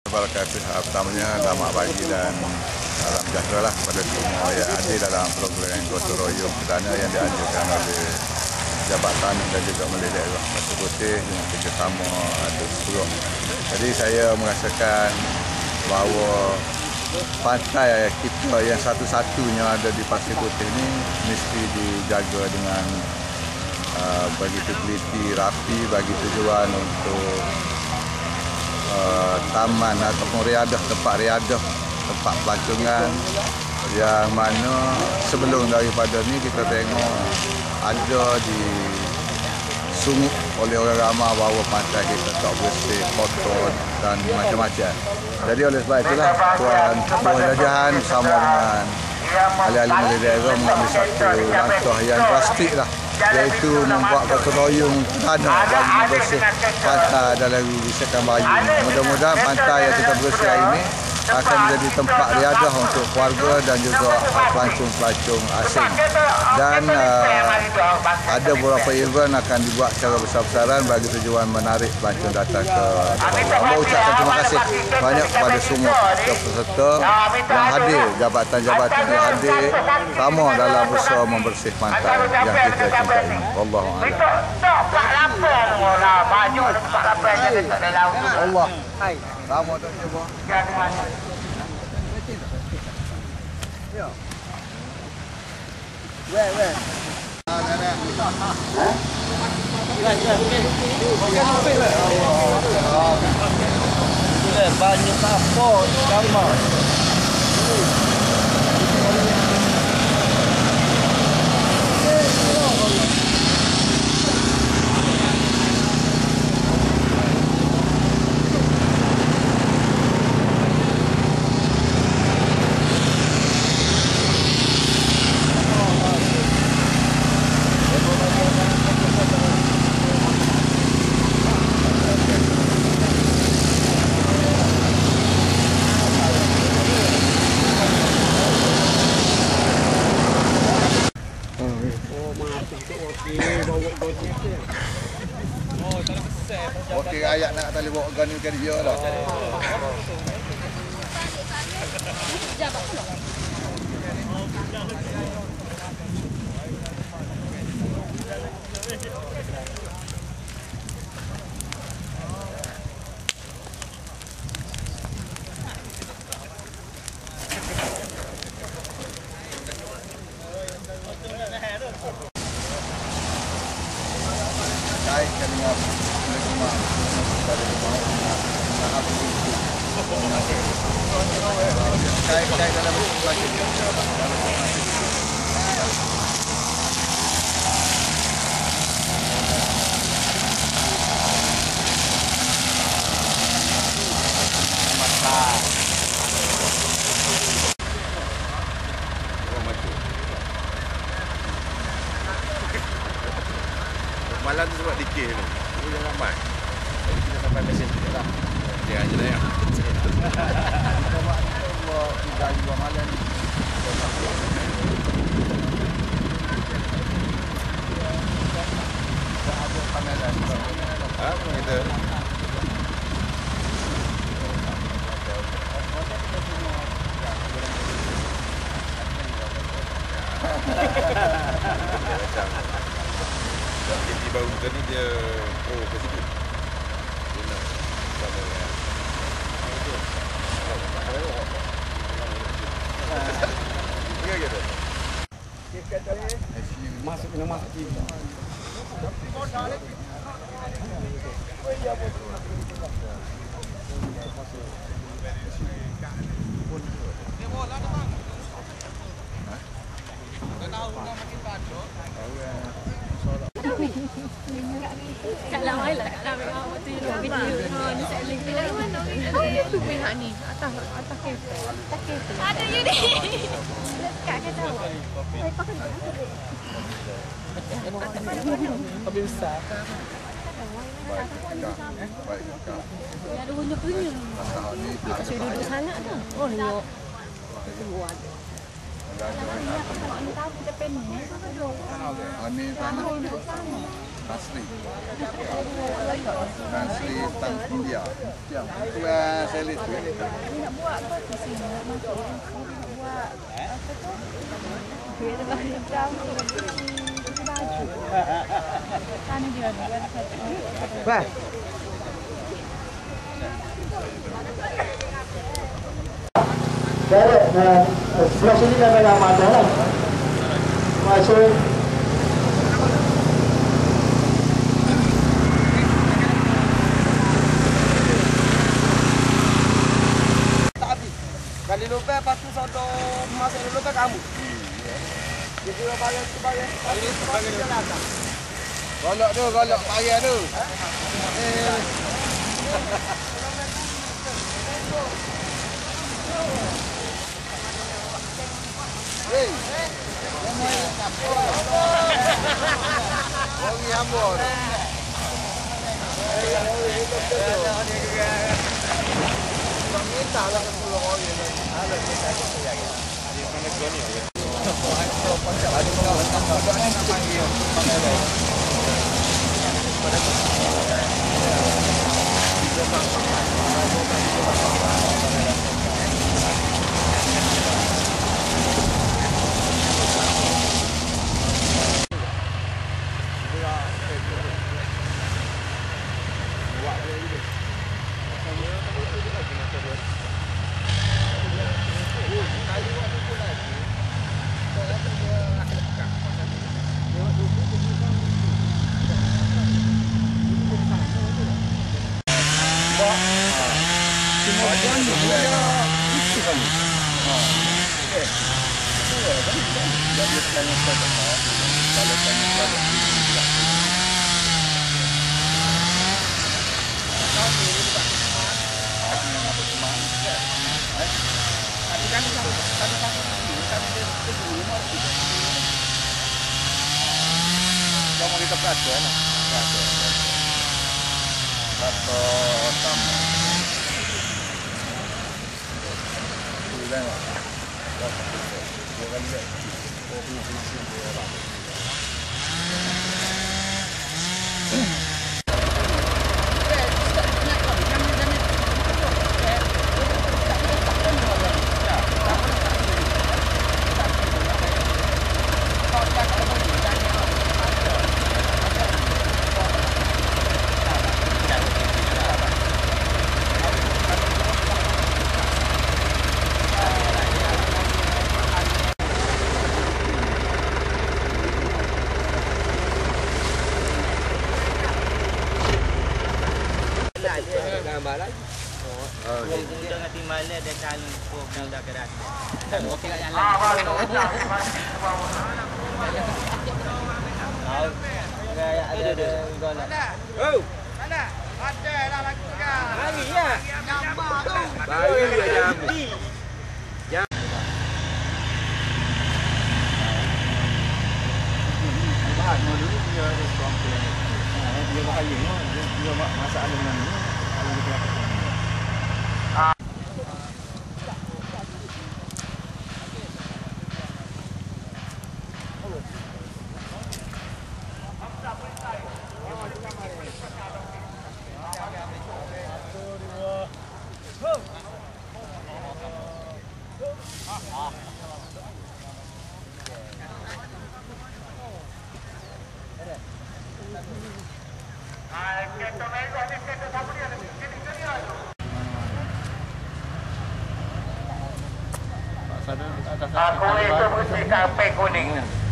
wabarakatuh. Pertamanya selamat pagi dan salam sejahtera lah kepada semua yang hadir dalam program gotong royong perdana yang dianjurkan oleh Jabatan dan juga oleh Daerah Pasir Putih dengan kerjasama Adik Purok. Jadi saya merasakan bahawa pantai kita yang satu-satunya ada di Pasir Putih ini mesti dijaga dengan begitu teliti, rapi, bagi tujuan untuk taman ataupun tempat riadah, tempat pelancongan yang mana sebelum daripada ni kita tengok ada di sungguh oleh orang ramai bahawa pantai kita tak bersih, kotor dan macam-macam. Jadi oleh sebab itulah Tuan Jajahan bersama dengan ahli-ahli milik daerah mengambil satu langkah yang drastik lah, iaitu membuat gotong royong perdana bagi membersih pantai dalam Wisakan Bayu. Mudah-mudahan pantai yang kita bersih hari ini akan menjadi tempat riadah untuk keluarga dan juga pelancong-pelancong asing. Dan ada beberapa event akan dibuat secara besar-besaran bagi tujuan menarik pelancong datang ke Kepulauan. Saya ucapkan terima kasih banyak kepada semua peserta yang hadir, jabatan-jabatan yang hadir sama dalam usaha membersih pantai yang kita cintai ini. Wallahu a'lam. Allah. Hai. Sama tu cuba. Ya. Weh. Banyak apa gambar. Okey, ayat nak tali bawa gun ni dia lah. Kaitkan dengan rumah dari rumah tahap itu. Kait dalam malam tu sebab dikir tu. Dia yang ramai. Jadi kita sampai mesej dia lah. Dia aja lah yang. Kita buat ni buat malam ni. Ada pameran. Kita. KT baru kita ni dia ke situ. Dia nak sama dengan ya gitu. Masuk kena masuk sini. Kat lawai lah, kat lawai waktu you nak video. Ni saya link tu dari mana? Tu pihak ni, atas kafe. Atas kafe. Ada you ni. Dekat kata awak. Saya pakai Habis besar. Baik. ada bunyi-bunyi. Saya duduk sana tu. Oh, tengok. Keluar. Ini Tasri. Tasri Tan India. Yang tu saya lihat. Nak buat apa di sini? Nak buat apa tu? Dia dah hitam, dia baju. Sana dia ada satu. Wah. Dari sebelah sini kan ada mata lah. Masuk. Kali lupa pasti sodo masuk lupa kamu. Jadi bayar kali sebagai jalan. Golok tu, golok payah tu. Hei. Wangi ambon. Minta lah ke 10 orang ni. Ada kita ya. Di mana gua ni? Ada kawan ni panggil. Kamu kita perhatian lah. Atau tamu. Bulan lah. Dua kali kan. Kopi musim dia lah. Gambar lagi. Oh, dengan timbalnya ada calon program dah kerat. Okey lah jalan. Ada golak. Oh. Mana? Ada dah lagi kan. Lagi ya. Gambar tu. Baru dia jambi. Bahan dulu dia ada komplain. Dia bahaya dia masak dengan ni. Kalau kita Aku itu mesti kape kuning.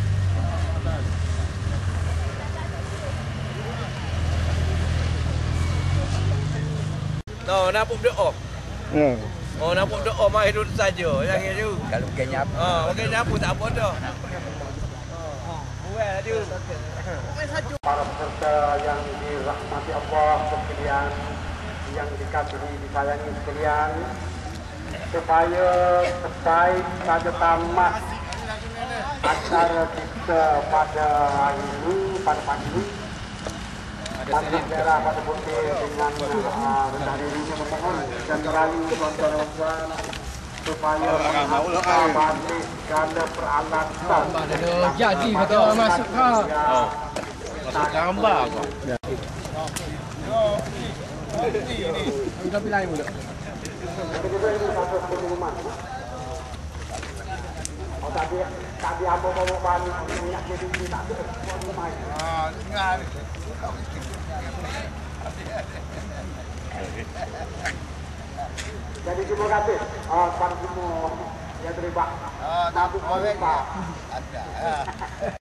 No, nampak doa. Oh, nampak doa mai duduk saja. Yang itu. Kalau pakai nyapu. Pakai nyapu tak apa dah. Buat dia. Para peserta yang dirahmati Allah sekalian, yang dikasihi disayangi sekalian, supaya selesai pada tamat acara kita pada hari ini, pada pagi ini, Majlis Daerah Pada Putih dengan rendah dirinya memohon dan merayu tuan-tuan supaya menghantar balik segala peralatan Jadi kata masuk kau. gambar apa? Kita pilih dulu. Oh, tadi apa mau balik minyak jadi tak ada. Tinggal. Jadi terima kasih. Para semua yang terlibat. Tak boleh. Ada.